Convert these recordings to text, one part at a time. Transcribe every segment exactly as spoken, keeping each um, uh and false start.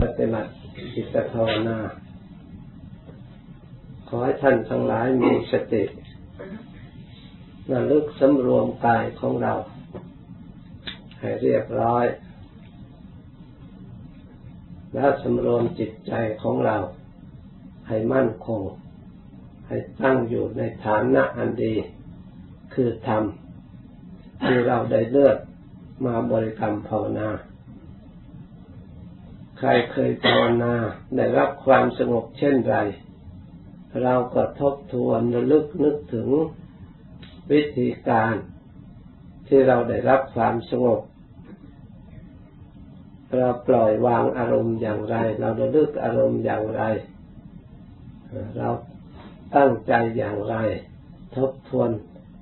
ปฏิบัติจิตภาวนาขอให้ท่านทั้งหลายมีสติระลึกสำรวมกายของเราให้เรียบร้อยและสำรวมจิตใจของเราให้มั่นคงให้ตั้งอยู่ในฐานะอันดีคือธรรมที่เราได้เลือกมาบริกรรมภาวนาใครเคยภาวนาได้รับความสงบเช่นไรเราก็ทบทวนระลึกนึกถึงวิธีการที่เราได้รับความสงบเราปล่อยวางอารมณ์อย่างไรเราระลึกอารมณ์อย่างไรเราตั้งใจอย่างไรทบทวน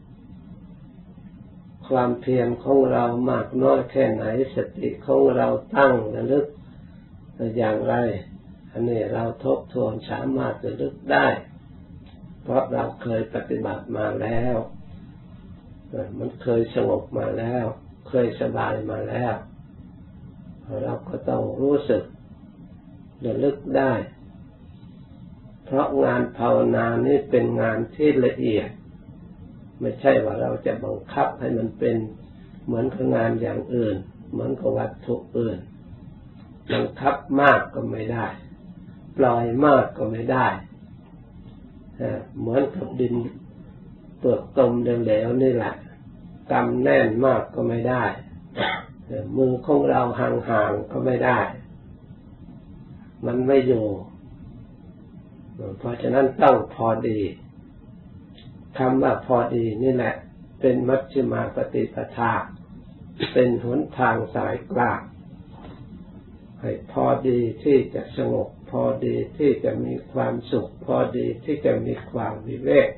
ความเพียรของเรามากน้อยแค่ไหนสติของเราตั้งระลึกอย่างไรอันนี้เราทบทวนสามารถระลึกได้เพราะเราเคยปฏิบัติมาแล้วมันเคยสงบมาแล้วเคยสบายมาแล้วเราก็ต้องรู้สึกระลึกได้เพราะงานภาวนานี้เป็นงานที่ละเอียดไม่ใช่ว่าเราจะบังคับให้มันเป็นเหมือนกับงานอย่างอื่นเหมือนกับวัตถุอื่นบังคับมากก็ไม่ได้ปล่อยมากก็ไม่ได้เหมือนกับดินเปลือกตมเหลวๆนี่แหละกำแน่นมากก็ไม่ได้มือของเราห่างๆก็ไม่ได้มันไม่อยู่เพราะฉะนั้นต้องพอดีคำว่าพอดีนี่แหละเป็นมัชฌิมาปฏิปทาเป็นหนทางสายกลางให้พอดีที่จะสงบพอดีที่จะมีความสุขพอดีที่จะมีความวิเวก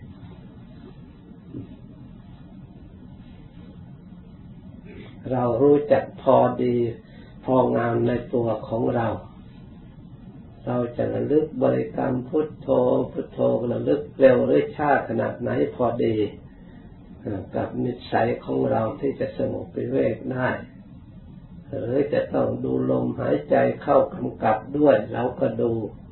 เรารู้จักพอดีพองามในตัวของเราเราจะระลึกบริกรรมพุทโธพุทโธระลึกเร็วหรือช้าขนาดไหนพอดีกับนิสัยของเราที่จะสงบวิเวกได้หรือจะต้องดูลมหายใจเข้ากำกับด้วยเราก็ดู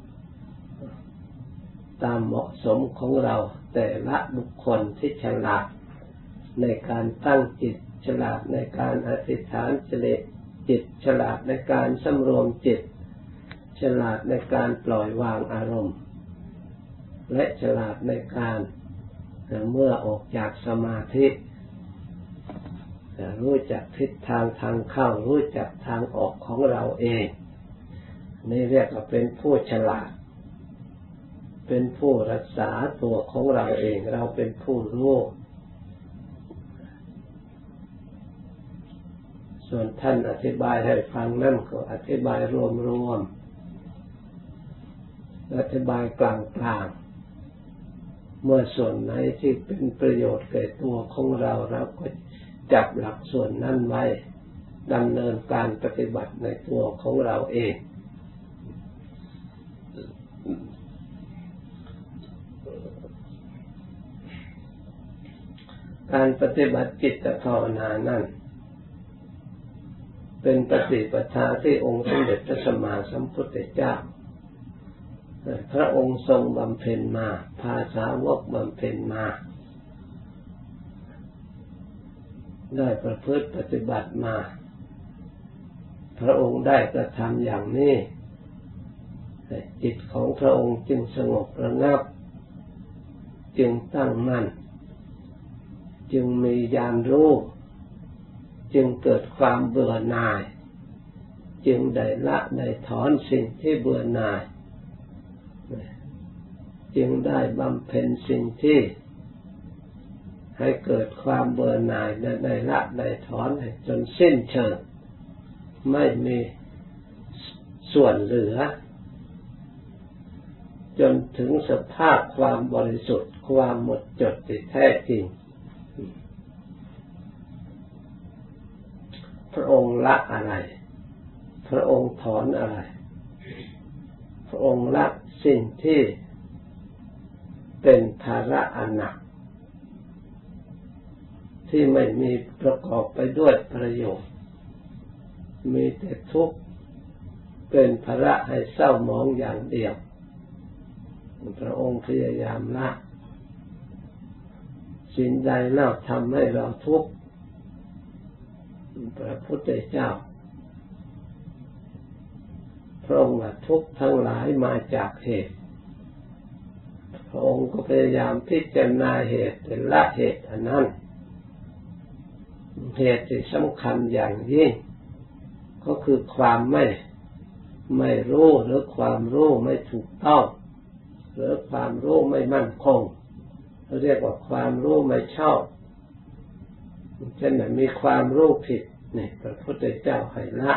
ตามเหมาะสมของเราแต่ละบุคคลที่ฉลาดในการตั้งจิตฉลาดในการอธิษฐานจิตฉลาดในการสำรวมจิตฉลาดในการปล่อยวางอารมณ์และฉลาดในการเมื่อออกจากสมาธิรู้จักทิศทางทางเข้ารู้จักทางออกของเราเองนี่เรียกว่าเป็นผู้ฉลาดเป็นผู้รักษาตัวของเราเองเราเป็นผู้รู้ส่วนท่านอธิบายให้ฟังนั่นก็อธิบายรวมๆอธิบายกลางๆเมื่อส่วนไหนที่เป็นประโยชน์แก่ตัวของเราเราก็จับหลักส่วนนั้นไว้ดำเนินการปฏิบัติในตัวของเราเองการปฏิบัติจิตภาวนานั้นเป็นปฏิปทาที่องค์สมเด็จพระสัมมาสัมพุทธเจ้าพระองค์ทรงบำเพ็ญมาพาสาวกบำเพ็ญมาได้ประพฤติปฏิบัติมาพระองค์ได้กระทำอย่างนี้จิตของพระองค์จึงสงบระงับจึงตั้งมั่นจึงมีญาณรู้จึงเกิดความเบื่อหน่ายจึงได้ละได้ถอนสิ่งที่เบื่อหน่ายจึงได้บำเพ็ญสิ่งที่ให้เกิดความเบื่อหน่ายและได้ละได้ถอนจนสิ้นเชิงไม่มีส่วนเหลือจนถึงสภาพความบริสุทธิ์ความหมดจดที่แท้จริงพระองค์ละอะไรพระองค์ถอนอะไรพระองค์ละสิ่งที่เป็นภาระอันหนักที่ไม่มีประกอบไปด้วยประโยชน์มีแต่ทุกข์เป็นภาระให้เศร้าหมองอย่างเดียวพระองค์พยายามละสิ่งใดเล่าทำให้เราทุกข์พระพุทธเจ้าพระองค์ว่าทุกข์ทั้งหลายมาจากเหตุพระองค์ก็พยายามพิจารณาเหตุละเหตุอันนั้นเหตุที่สำคัญอย่างยิ่งก็คือความไม่ไม่รู้หรือความรู้ไม่ถูกต้องหรือความรู้ไม่มั่นคงเรียกว่าความรู้ไม่ชอบเช่นนั้นมีความรู้ผิดนี่พระพุทธเจ้าให้ละ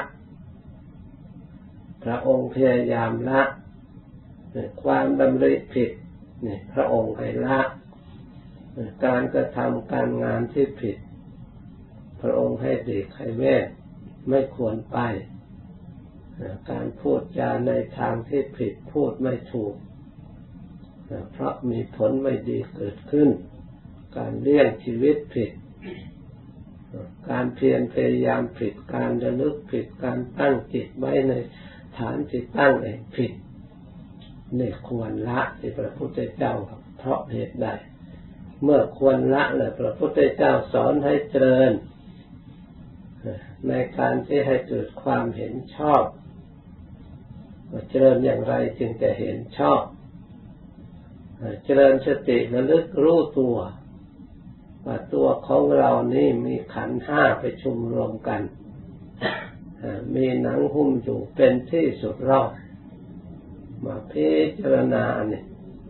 พระองค์พยายามละความดำริผิดนี่พระองค์ให้ละการกระทำการงานที่ผิดพระองค์ให้เด็กให้แม่ไม่ควรไปการพูดจาในทางที่ผิดพูดไม่ถูกเพราะมีผลไม่ดีเกิดขึ้นการเลี้ยงชีวิตผิดการเพียรพยายามผิดการระลึกผิดการตั้งจิตไว้ในฐานที่ตั้งเองผิดนี่ควรละที่พระพุทธเจ้าเพราะเหตุใดเมื่อควรละเลยพระพุทธเจ้าสอนให้เจริญในการที่ให้เกิดความเห็นชอบเจริญอย่างไรจึงจะเห็นชอบเจริญสติระลึกรู้ตัวว่าตัวของเรานี่มีขันธ์ห้าไปชุมรวมกันมีหนังหุ้มอยู่เป็นที่สุดรอบมาพิจารณาเนี่ย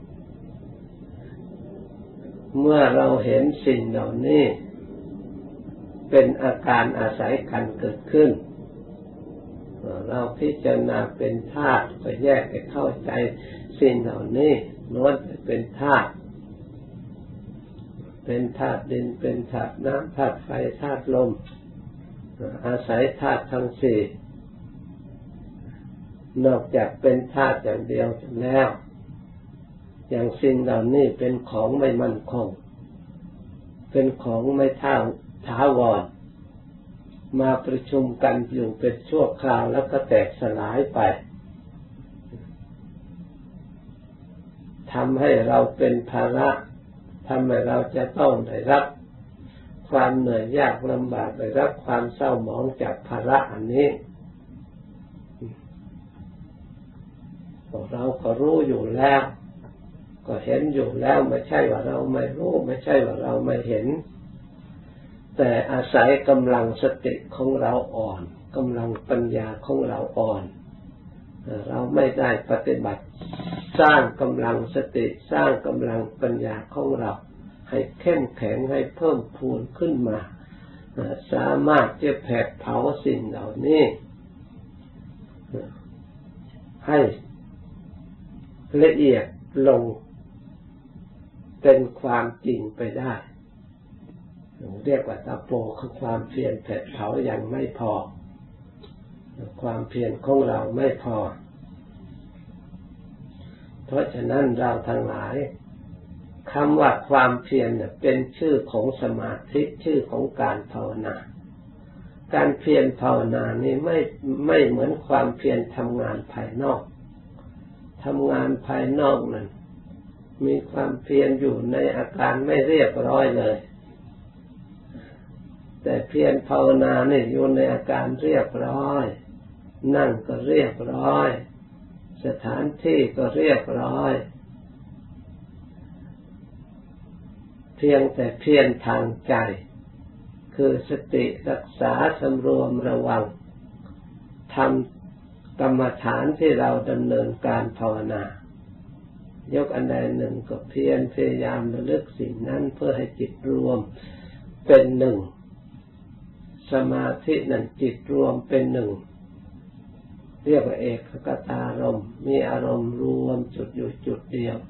เมื่อเราเห็นสิ่งเหล่านี้เป็นอาการอาศัยกันเกิดขึ้นเราพิจารณาเป็นธาตุก็แยกไปเข้าใจสิ่งเหล่านี้ล้วนเป็นธาตุเป็นธาตุดินเป็นธาตุน้ำธาตุไฟธาตุลมอาศัยธาตุทั้งสี่นอกจากเป็นธาตุอย่างเดียวแล้วอย่างสิ่งเหล่านี้เป็นของไม่มั่นคงเป็นของไม่เท่าถาวรมาประชุมกันอยู่เป็นชั่วคราวแล้วก็แตกสลายไปทำให้เราเป็นภาระทำให้เราจะต้องได้รับความเหนื่อยยากลำบากได้รับความเศร้าหมองจากภาระอันนี้เราก็รู้อยู่แล้วก็เห็นอยู่แล้วไม่ใช่ว่าเราไม่รู้ไม่ใช่ว่าเราไม่เห็นแต่อาศัยกำลังสติของเราอ่อนกำลังปัญญาของเราอ่อนเราไม่ได้ปฏิบัติสร้างกำลังสติสร้างกำลังปัญญาของเราให้เข้มแข็งให้เพิ่มพูนขึ้นมาสามารถจะแผดเผาสิ่งเหล่านี้ให้ละเอียดลงเป็นความจริงไปได้เรียกว่าตะโปคือความเพียรแผดเผายังไม่พอความเพียรของเราไม่พอเพราะฉะนั้นเราทั้งหลายคำว่าความเพียรเนี่ยเป็นชื่อของสมาธิชื่อของการภาวนาการเพียรภาวนานี่ไม่ไม่เหมือนความเพียรทำงานภายนอกทำงานภายนอกนั้นมีความเพียรอยู่ในอาการไม่เรียบร้อยเลยแต่เพียรภาวนาเนี่ยอยู่ในอาการเรียบร้อยนั่งก็เรียบร้อยสถานที่ก็เรียบร้อยเพียงแต่เพียรทางใจคือสติรักษาสำรวมระวังทำกรรมฐานที่เราดำเนินการภาวนายกอันใดหนึ่งก็เพียรพยายามระลึกสิ่งนั้นเพื่อให้จิตรวมเป็นหนึ่งสมาธินั้นจิตรวมเป็นหนึ่งเรียกว่าเอกคตารมณ์มีอารมณ์รวมจุดอยู่จุดเดียว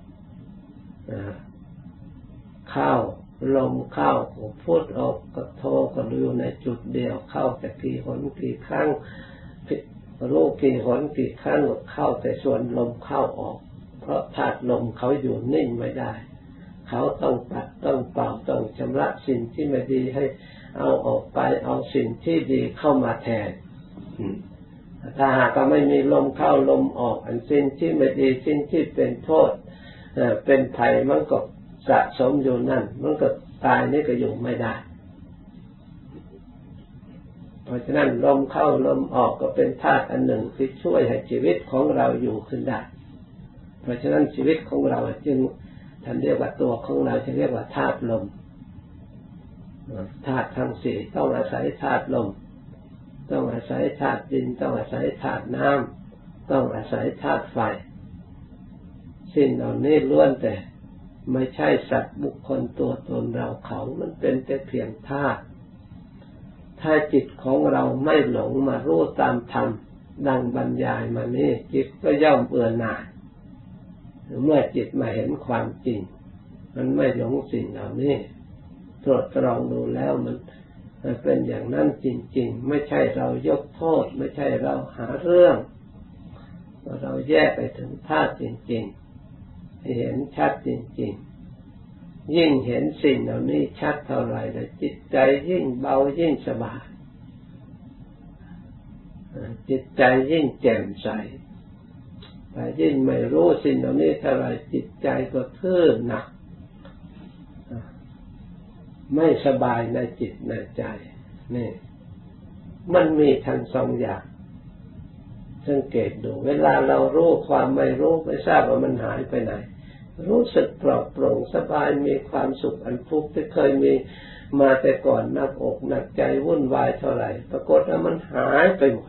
เข้าลมเข้าพูดออกก็โทก็อยู่ในจุดเดียวเข้าแต่กี่หนกี่ครั้งรู้กี่หนกี่ครั้งเข้าแต่ส่วนลมเข้าออกเพราะธาตุลมเขาอยู่นิ่งไม่ได้เขาต้องปัดต้องเป่าต้องชำระสิ่งที่ไม่ดีให้เอาออกไปเอาสิ่งที่ดีเข้ามาแทนถ้าหากไม่มีลมเข้าลมออกอันสิ่งที่ไม่ดีสิ่งที่เป็นโทษเป็นภัยมันก็สะสมอยู่นั่นมันก็ตายนี่ก็อยู่ไม่ได้เพราะฉะนั้นลมเข้าลมออกก็เป็นธาตุอันหนึ่งที่ช่วยให้ชีวิตของเราอยู่ขึ้นได้เพราะฉะนั้นชีวิตของเราจึงท่านเรียกว่าตัวของเราจะเรียกว่าธาตุลมธาตุทั้งสี่ต้องอาศัยธาตุลมต้องอาศัยธาตุดินต้องอาศัยธาตุน้ำต้องอาศัยธาตุไฟสิ่งเหล่านี้ล้วนแต่ไม่ใช่สัตว์บุคคลตัวตนเราเขามันเป็นแต่เพียงธาตุถ้าจิตของเราไม่หลงมารู้ตามธรรมดังบรรยายมานี้จิตก็ย่อมเบื่อหน่ายเมื่อจิตมาเห็นความจริงมันไม่หลงสิ่งเหล่านี้ตรวจตรองดูแล้วมันเป็นอย่างนั้นจริงๆไม่ใช่เรายกโทษไม่ใช่เราหาเรื่องเราแยกไปถึงธาตุจริงๆให้เห็นชัดจริงๆยิ่งเห็นสิ่งเหล่านี้ชัดเท่าไหร่แล้วจิตใจยิ่งเบายิ่งสบายจิตใจยิ่งแจ่มใสแต่ยิ่งไม่รู้สิ่งเหล่านี้เท่าไหร่จิตใจก็ทื่อหนักไม่สบายในจิตในใจนี่มันมีทั้งสองอย่างสังเกตดูเวลาเรารู้ความไม่รู้ไม่ทราบว่ามันหายไปไหนรู้สึกปลอดโปร่งสบายมีความสุขอันทุกข์ที่เคยมีมาแต่ก่อนหนักอกหนักใจวุ่นวายเท่าไหร่ปรากฏว่ามันหายไปหมด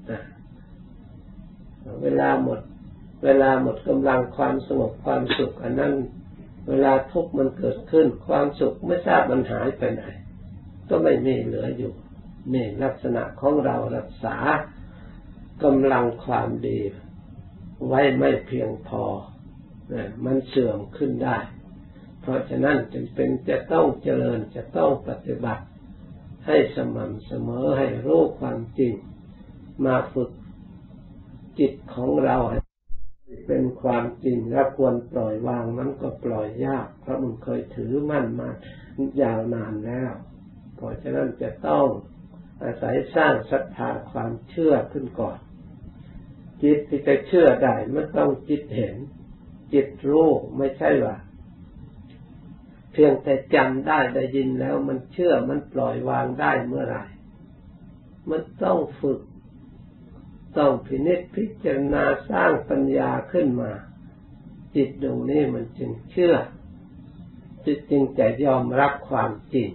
เวลาหมดเวลาหมดกำลังความสงบความสุขอันนั้นเวลาทุกข์มันเกิดขึ้นความสุขไม่ทราบมันหายไปไหนก็ไม่มีเหลืออยู่นี่ลักษณะของเรารักษากำลังความดีไว้ไม่เพียงพอมันเสื่อมขึ้นได้เพราะฉะนั้นจำเป็นจะต้องเจริญจะต้องปฏิบัติให้สม่ำเสมอให้รู้ความจริงมาฝึกจิตของเราเป็นความจริงและควรปล่อยวางมันก็ปล่อยยากเพราะมันเคยถือมั่นมายาวนานแล้วเพราะฉะนั้นจะต้องอาศัยสร้างศรัทธาความเชื่อขึ้นก่อนจิตที่จะเชื่อได้มันต้องจิตเห็นจิตรู้ไม่ใช่ว่าเพียงแต่จำได้ได้ยินแล้วมันเชื่อมันปล่อยวางได้เมื่อไหร่มันต้องฝึกต้องพินิจพิจารณาสร้างปัญญาขึ้นมาจิตดวงนี้มันจึงเชื่อจิตจึงจะยอมรับความจริง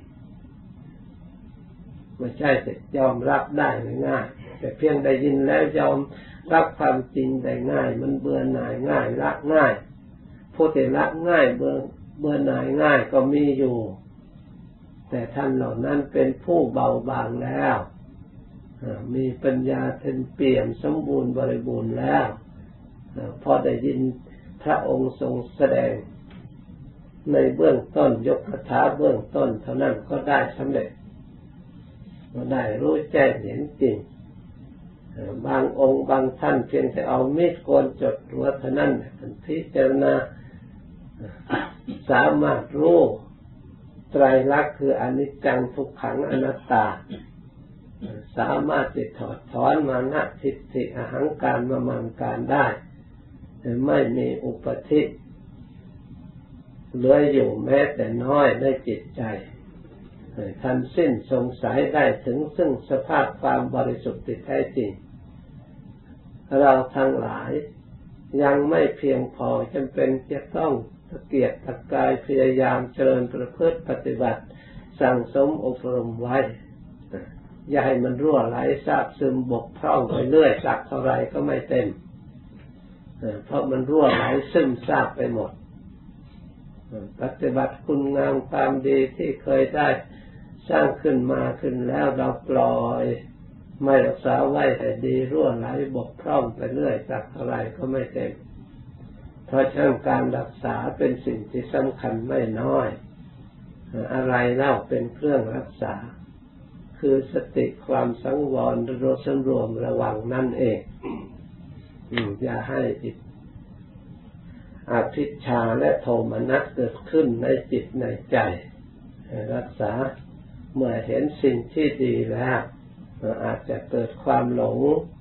ไม่ใช่แต่ยอมรับได้ง่ายแต่เพียงได้ยินแล้วยอมรับความจริงได้ง่ายมันเบื่อหน่ายง่ายละง่ายผู้ที่ละง่ายเบื่อเบื่อหน่ายง่ายก็มีอยู่แต่ท่านเหล่านั้นเป็นผู้เบาบางแล้วมีปัญญาเต็มเปี่ยมสมบูรณ์บริบูรณ์แล้วพอได้ยินพระองค์ทรงแสดงในเบื้องต้นยกคาถาเบื้องต้นเท่านั้นก็ได้สำเร็จก็ได้รู้แจ้งเห็นจริงบางองค์บางท่านเพียงแต่เอามีดโกนจดหัวเท่านั้นพิจารณาสามารถรู้ไตรลักษณ์คืออนิจจังทุกขังอนัตตาสามารถจะถอดถอนมานะทิฏฐิอหังการมมังการได้ไม่มีอุปธิเหลืออยู่แม้แต่น้อยในจิตใจท่านสิ้นสงสัยได้ถึงซึ่งสภาพความบริสุทธิ์แท้จริงเราทั้งหลายยังไม่เพียงพอจำเป็นจะต้องตะเกียกตะกายพยายามเจริญประพฤติปฏิบัติสั่งสมอบรมไว้อย่าให้มันรั่วไหลซาบซึมบกพร่องไปเรื่อยสักเท่าไรก็ไม่เต็มเพราะมันรั่วไหลซึมซาบไปหมดปฏิบัติคุณงามความดีที่เคยได้สร้างขึ้นมาขึ้นแล้วเราปล่อยไม่รักษาไว้ให้ดีรั่วไหลบกพร่องไปเรื่อยสักเท่าไรก็ไม่เต็มเพราะฉะนั้นการรักษาเป็นสิ่งที่สำคัญไม่น้อยอะไรเล่าเป็นเครื่องรักษาคือสติความสังวรระสำรวมระวังนั่นเองอย่าให้จิตอภิชาและโทมนัสเกิดขึ้นในจิตในใจรักษาเมื่อเห็นสิ่งที่ดีแล้วอาจจะเกิดความหลง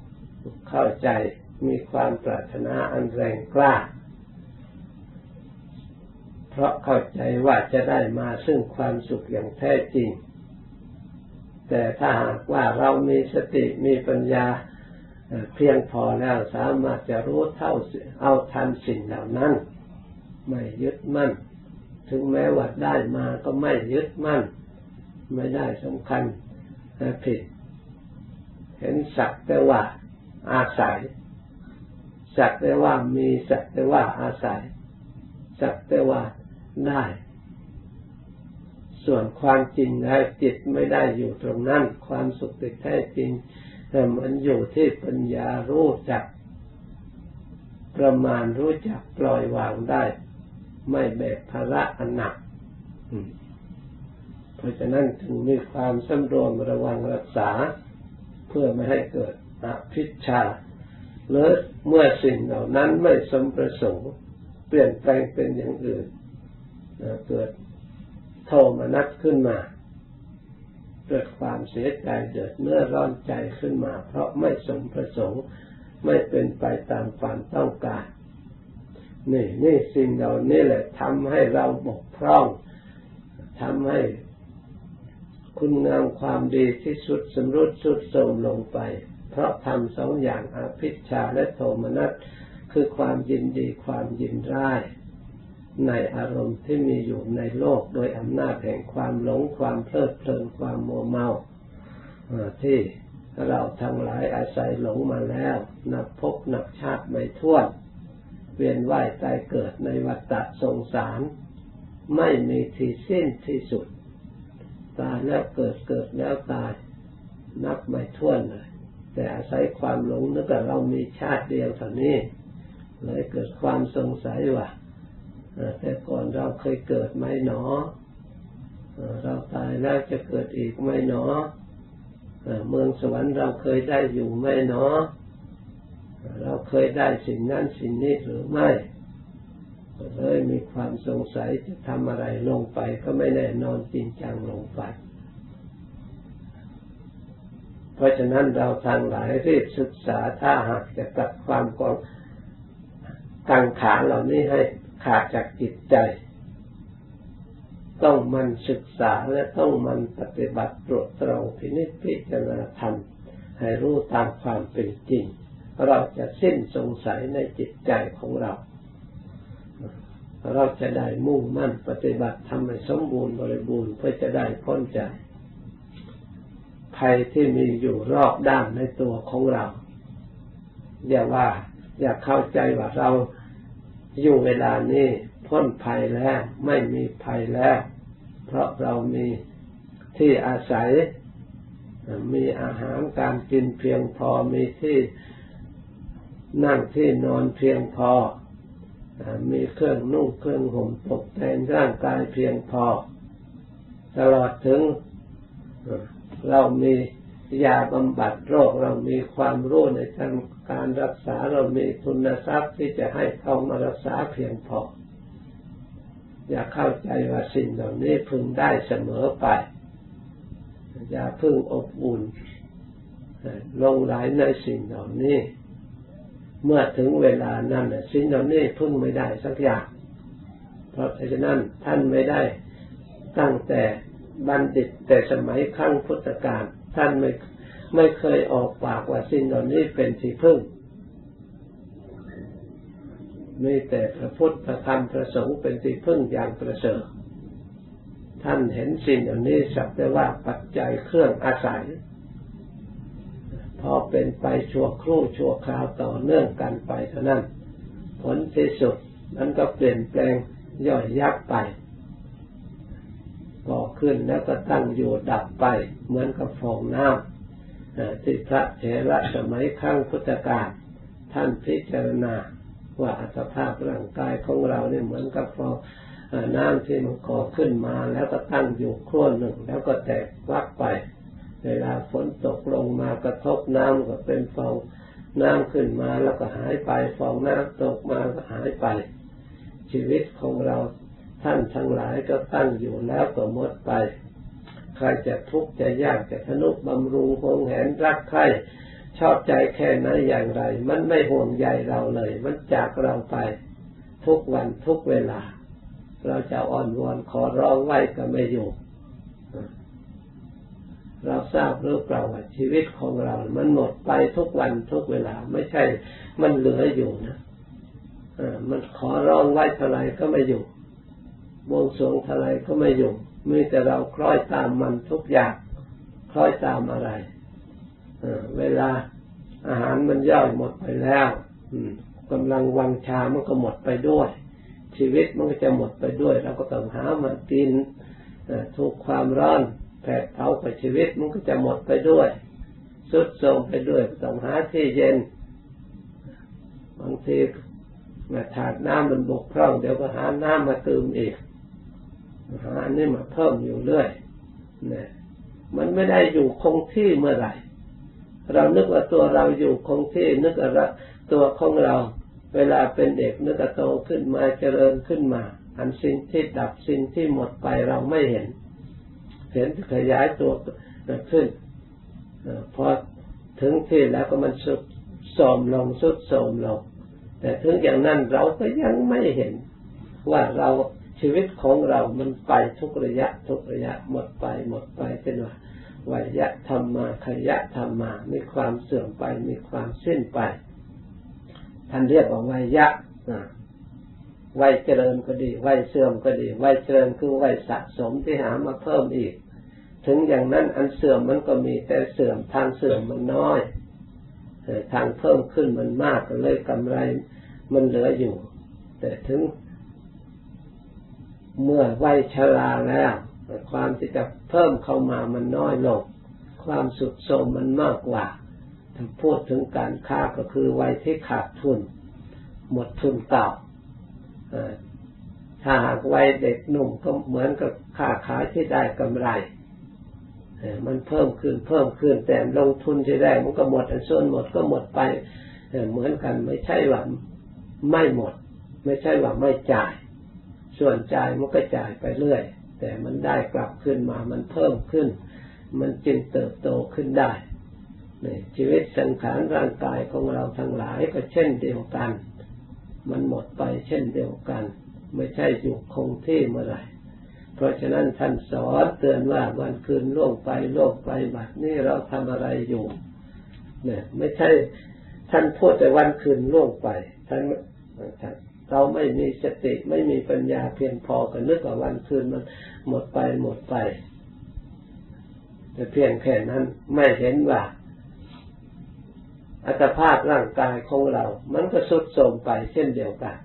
เข้าใจมีความปรารถนาอันแรงกล้าเพราะเข้าใจว่าจะได้มาซึ่งความสุขอย่างแท้จริงแต่ถ้าหากว่าเรามีสติมีปัญญาเพียงพอแล้วสามารถจะรู้เท่าเอาทันสิ่งเหล่านั้นไม่ยึดมั่นถึงแม้ว่าได้มาก็ไม่ยึดมั่นไม่ได้สำคัญผิดเห็นสักแต่ว่าอาศัยสักแต่ว่ามีสักแต่ว่าอาศัยสักแต่ว่าได้ส่วนความจริงแล้วจิตไม่ได้อยู่ตรงนั้นความสุขแท้จริงแต่มันอยู่ที่ปัญญารู้จักประมาณรู้จักปล่อยวางได้ไม่แบกภาระอันหนักเพราะฉะนั้นถึงมีความสำรวมระวังรักษาเพื่อไม่ให้เกิดอภิชฌาหรือเมื่อสิ่งเหล่านั้นไม่สมประสงค์เปลี่ยนแปลงเป็นอย่างอื่นเกิดโทมนัสขึ้นมาเกิดความเสียใจเดือดเนื้อร้อนใจขึ้นมาเพราะไม่สมประสงค์ไม่เป็นไปตามความต้องการนี่นี่สิ่งเหล่านี้แหละทำให้เราบกพร่องทำให้คุณงามความดีที่สุดสำรุดสุดโทรมลงไปเพราะทำสองอย่างอภิชฌาและโทมนัสคือความยินดีความยินร้ายในอารมณ์ที่มีอยู่ในโลกโดยอำนาจแห่งความหลงความเพลิดเพลินความมัวเมาที่เราทั้งหลายอาศัยหลงมาแล้วนับพบนับชาติไม่ถ้วนเวียนว่ายตายเกิดในวัฏฏะสงสารไม่มีที่สิ้นที่สุดตายแล้วเกิดเกิดแล้วตายนับไม่ถ้วนเลยแต่อาศัยความหลงนึกว่าเรามีชาติเดียวเท่านี้เลยเกิดความสงสัยว่าแต่ก่อนเราเคยเกิดไหมหนอเราตายแล้วจะเกิดอีกไหมหนอเมืองสวรรค์เราเคยได้อยู่ไหมหนอเราเคยได้สิ่งนั้นสิ่งนี้หรือไม่เลยมีความสงสัยจะทำอะไรลงไปก็ไม่แน่นอนจริงจังลงไปเพราะฉะนั้นเราทั้งหลายรีบศึกษาถ้าหากจะตัดความกังขาเหล่านี้ให้ขาดจากจิตใจต้องมันศึกษาและต้องมันปฏิบัติตรวจตรองพินิจพิจารณาธรรมให้รู้ตามความเป็นจริงเราจะสิ้นสงสัยในจิตใจของเราเราจะได้มุ่งมั่นปฏิบัติทำให้สมบูรณ์บริบูรณ์เพื่อจะได้พ้นจากภัยที่มีอยู่รอบด้านในตัวของเราอย่าว่าอย่าเข้าใจว่าเราอยู่เวลานี้พ้นภัยแล้วไม่มีภัยแล้วเพราะเรามีที่อาศัยมีอาหารการกินเพียงพอมีที่นั่งที่นอนเพียงพอมีเครื่องนุ่งเครื่องห่มตกแต่งร่างกายเพียงพอตลอดถึงเรามียาบำบัดโรคเรามีความรู้ในทางการรักษาเรามีทุนทรัพย์ที่จะให้เขามารักษาเพียงพออย่าเข้าใจว่าสิ่งเหล่านี้พึงได้เสมอไปอย่าพึงอบอุ่นลงไหลในสิ่งเหล่านี้เมื่อถึงเวลานั้นสิ่งเหล่านี้พึงไม่ได้สักอย่างเพราะฉะนั้นท่านไม่ได้ตั้งแต่บัณฑิตแต่สมัยครั้งพุทธกาลท่านไม่ไม่เคยออกปากว่าสิ่งเหล่านี้เป็นที่พึ่งมีแต่พระพุทธพระธรรมพระสงฆ์เป็นที่พึ่งอย่างประเสริฐท่านเห็นสิ่งเหล่านี้สักแต่ว่าปัจจัยเครื่องอาศัยพอเป็นไปชั่วครู่ชั่วคราวต่อเนื่องกันไปเท่านั้นผลที่สุดนั้นก็เปลี่ยนแปลงย่อยยับไปก่อขึ้นแล้วก็ตั้งอยู่ดับไปเหมือนกับฟองน้ำที่พระเถระสมัยครั้งพุทธกาลท่านพิจารณาว่าอัตภาพร่างกายของเราเนี่ยเหมือนกับฟองน้ำที่มันก่อขึ้นมาแล้วก็ตั้งอยู่ครู่หนึ่งแล้วก็แตกวักไปเวลาฝนตกลงมากระทบน้ำก็เป็นฟองน้ำขึ้นมาแล้วก็หายไปฟองน้ำตกมาก็หายไปชีวิตของเราท่านทั้งหลายก็ตั้งอยู่แล้วก็หมดไปใครจะทุกข์จะยากจะทนุบำรุงหวงแหนรักใคร่ชอบใจแค่ไหนอย่างไรมันไม่ห่วงใยเราเลยมันจากเราไปทุกวันทุกเวลาเราจะอ้อนวอนขอร้องไว้ก็ไม่อยู่เราทราบหรือเปล่าว่าชีวิตของเรามันหมดไปทุกวันทุกเวลาไม่ใช่มันเหลืออยู่นะมันขอร้องไว้เท่าไรก็ไม่อยู่บวงสรวงเท่าไรก็ไม่อยู่มีแต่เราคล้อยตามมันทุกอย่างคล้อยตามอะไรเวลาอาหารมันย่อยหมดไปแล้วกำลังวังชามันก็หมดไปด้วยชีวิตมันก็จะหมดไปด้วยเราก็ต้องหามากินถูกความร้อนแผดเผาไปชีวิตมันก็จะหมดไปด้วยทรุดโทรมไปด้วยต้องหาที่เย็นบางทีมาถาดน้ำมันบกพร่องเดี๋ยวก็หาน้ำมาเติมอีกหาอันนี้มาเพิ่มอยู่เรื่อยเนี่ยมันไม่ได้อยู่คงที่เมื่อไหร่เรานึกว่าตัวเราอยู่คงที่นึกว่าตัวของเราเวลาเป็นเด็กนึกว่าโตขึ้นมาเจริญขึ้นมาอันสิ่งที่ดับสิ่งที่หมดไปเราไม่เห็นเห็นขยายตัวขึ้นพอถึงที่แล้วก็มันสุดโทรมลงสุดโทรมลงแต่ถึงอย่างนั้นเราก็ยังไม่เห็นว่าเราชีวิตของเรามันไปทุกระยะทุกระยะหมดไปหมดไปเป็นว่าวัยะธรรมาขยะธรรมามีความเสื่อมไปมีความสิ้นไปท่านเรียกว่าวัยะวัยเจริญก็ดีวัยเสื่อมก็ดีวัยเจริญคือวัยสะสมที่หามาเพิ่มอีกถึงอย่างนั้นอันเสื่อมมันก็มีแต่เสื่อมทางเสื่อมมันน้อยทางเพิ่มขึ้นมันมากก็เลยกำไรมันเหลืออยู่แต่ถึงเมื่อวัยชราแล้วความที่จะเพิ่มเข้ามามันน้อยลงความสุดโทรมมันมากกว่าถ้าพูดถึงการค้าก็คือวัยที่ขาดทุนหมดทุนเก่าถ้าหากวัยเด็กหนุ่มก็เหมือนกับค้าขายที่ได้กำไรมันเพิ่มขึ้นเพิ่มขึ้นแต่ลงทุนที่ได้มันก็หมดส่วนหมดก็หมดไปเหมือนกันไม่ใช่ว่าไม่หมดไม่ใช่ว่าไม่จ่ายส่วนจ่ายมันก็จ่ายไปเรื่อยแต่มันได้กลับขึ้นมามันเพิ่มขึ้นมันจึงเติบโตขึ้นได้นี่ชีวิตสังขารร่างกายของเราทั้งหลายก็เช่นเดียวกันมันหมดไปเช่นเดียวกันไม่ใช่อยู่คงที่เมื่อไหร่เพราะฉะนั้นท่านสอนเตือนว่าวันคืนล่วงไปล่วงไปบัดนี้เราทำอะไรอยู่เนี่ยไม่ใช่ท่านพูดแต่วันคืนล่วงไปท่านเราไม่มีสติไม่มีปัญญาเพียงพอก็นึกว่าวันคืนมันหมดไปหมดไปแต่เพียงแค่นั้นไม่เห็นว่าอัตภาพร่างกายของเรามันก็ทรุดโทรมไปเช่นเดียวกัน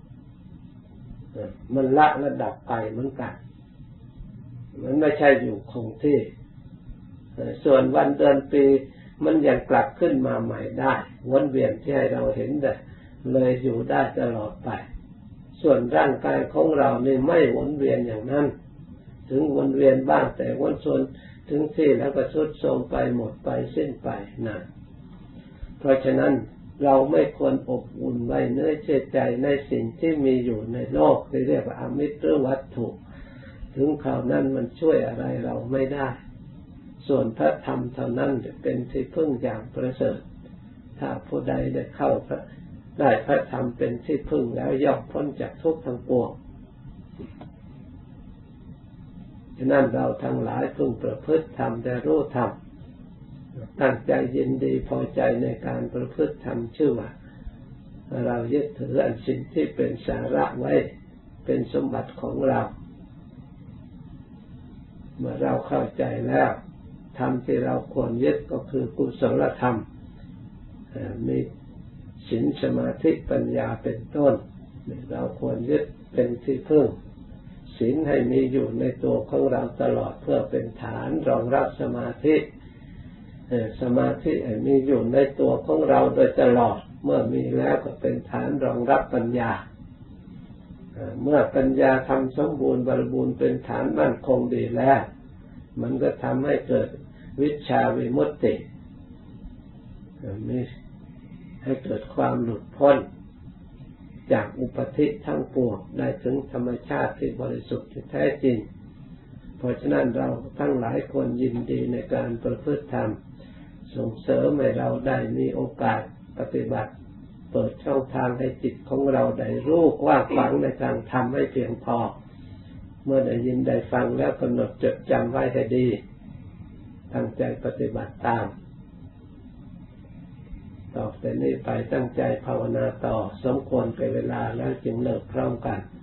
มันละระดับไปเหมือนกันมันไม่ใช่อยู่คงที่ส่วนวันเดือนปีมันยังกลับขึ้นมาใหม่ได้วนเวียนที่ให้เราเห็นได้เลยอยู่ได้ตลอดไปส่วนร่างกายของเรานี่ไม่วนเวียนอย่างนั้นถึงวนเวียนบ้างแต่วนส่วนถึงที่แล้วก็ทรุดโทรมไปหมดไปสิ้นไปนะเพราะฉะนั้นเราไม่ควรอบอุ่นไว้เนื้อเชื่อใจในสิ่งที่มีอยู่ในโลกที่เรียกว่าอมิตรวัตถุถึงคราวนั้นมันช่วยอะไรเราไม่ได้ส่วนพระธรรมเท่านั้นจะเป็นที่พึ่งอย่างประเสริฐถ้าผู้ใดได้เข้าได้พระธรรมเป็นที่พึ่งแล้วย่อมพ้นจากทุกข์ทั้งปวงฉะนั้นเราทั้งหลายพึงประพฤติธรรมได้รู้ธรรมตั้งใจยินดีพอใจในการประพฤติธรรมชื่อว่าเรายึดถืออันสิ่งที่เป็นสาระไว้เป็นสมบัติของเราเมื่อเราเข้าใจแล้วธรรมที่เราควรยึดก็คือกุศลธรรมมีศีลสมาธิปัญญาเป็นต้นเราควรยึดเป็นที่พึ่งศีลให้มีอยู่ในตัวของเราตลอดเพื่อเป็นฐานรองรับสมาธิสมาธิให้มีอยู่ในตัวของเราโดยตลอดเมื่อมีแล้วก็เป็นฐานรองรับปัญญาเมื่อปัญญาทำสมบูรณ์บริบูรณ์เป็นฐานมั่นคงดีแล้วมันก็ทำให้เกิดวิชชาวิมุตติมีให้เกิดความหลุดพ้นจากอุปธิทั้งปวงได้ถึงธรรมชาติที่บริสุทธิ์ที่แท้จริงเพราะฉะนั้นเราทั้งหลายควรยินดีในการประพฤติธรรมส่งเสริมให้เราได้มีโอกาสปฏิบัติเปิดช่องทางให้จิตของเราได้รู้กว้างขวางในทางธรรมให้เพียงพอเมื่อได้ยินได้ฟังแล้วกำหนดจดจำไว้ให้ดีตั้งใจปฏิบัติตามต่อแต่นี้ไปตั้งใจภาวนาต่อสมควรแก่เวลาแล้วจึงเลิกพร้อมกัน